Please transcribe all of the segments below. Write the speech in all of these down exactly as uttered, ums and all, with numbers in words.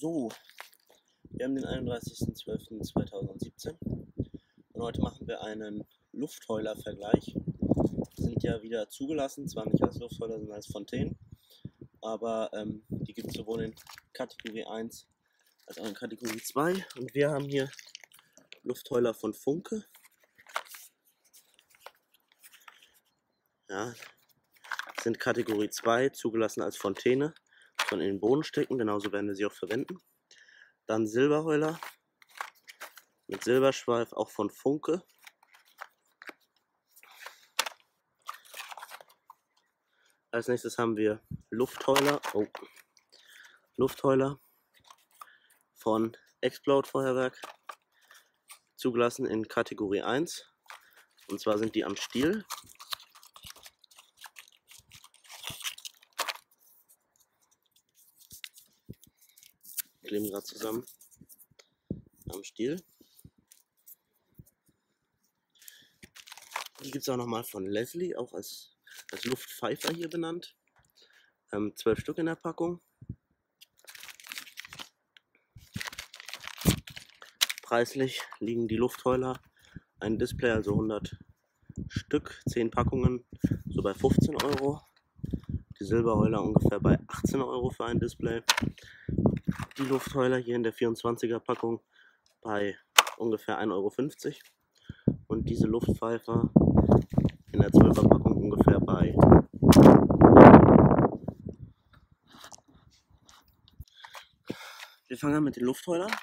So, wir haben den einunddreißigsten zwölften zweitausendsiebzehn und heute machen wir einen Luftheuler-Vergleich. Die sind ja wieder zugelassen, zwar nicht als Luftheuler, sondern als Fontänen, aber ähm, die gibt es sowohl in Kategorie eins als auch in Kategorie zwei. Und wir haben hier Luftheuler von Funke. Ja, sind Kategorie zwei, zugelassen als Fontäne, von in den Boden stecken, genauso werden wir sie auch verwenden. Dann Silberheuler mit Silberschweif, auch von Funke. Als nächstes haben wir Luftheuler, oh, Luftheuler von Explode Feuerwerk, zugelassen in Kategorie eins. Und zwar sind die am Stiel. Kleben gerade zusammen am Stiel. Die gibt es auch nochmal von Leslie, auch als, als Luftpfeifer hier benannt. Ähm, zwölf Stück in der Packung. Preislich liegen die Luftheuler, ein Display, also hundert Stück, zehn Packungen, so bei fünfzehn Euro. Die Silberheuler ungefähr bei achtzehn Euro für ein Display. Die Luftheuler hier in der vierundzwanziger Packung bei ungefähr ein Euro fünfzig. Und diese Luftpfeifer in der zwölfer Packung ungefähr bei Wir fangen an mit den Luftheulern.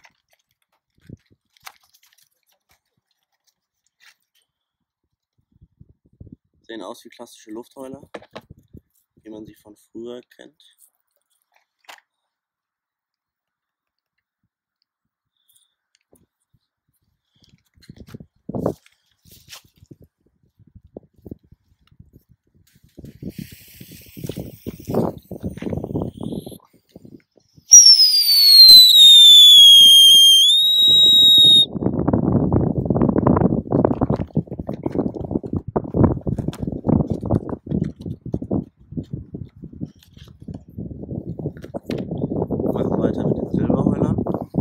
Sehen aus wie klassische Luftheuler, wie man sie von früher kennt. Machen weiter mit den Silberheulern.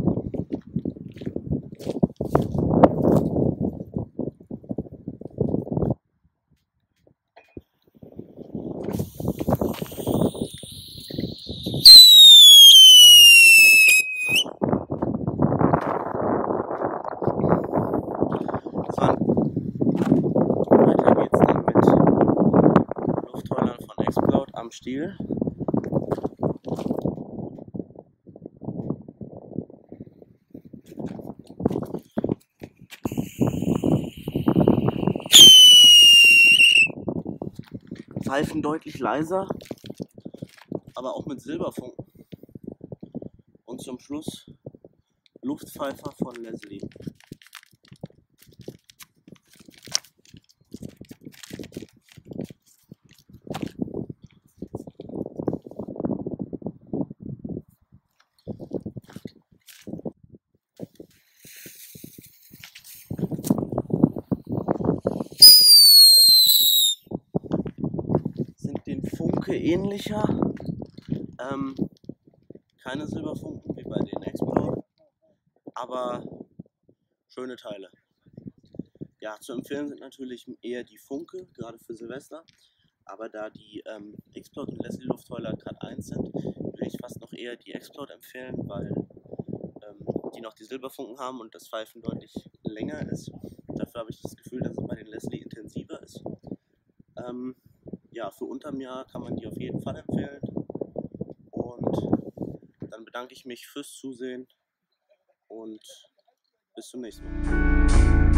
Weiter geht's dann mit Luftheulern von Explode am Stiel. Pfeifen deutlich leiser, aber auch mit Silberfunken. Und zum Schluss Luftpfeifer von Leslie. Sind den Funke ähnlicher, ähm, keine Silberfunken wie bei den Explode, aber schöne Teile. Ja, zu empfehlen sind natürlich eher die Funke, gerade für Silvester, aber da die ähm, Explode und Leslie Luftheuler gerade eins sind, würde ich fast noch eher die Explode empfehlen, weil ähm, die noch die Silberfunken haben und das Pfeifen deutlich länger ist. Dafür habe ich das Gefühl, dass es bei den Leslie intensiver ist. Ähm, ja, für unterm Jahr kann man die auf jeden Fall empfehlen. Und dann bedanke ich mich fürs Zusehen und bis zum nächsten Mal.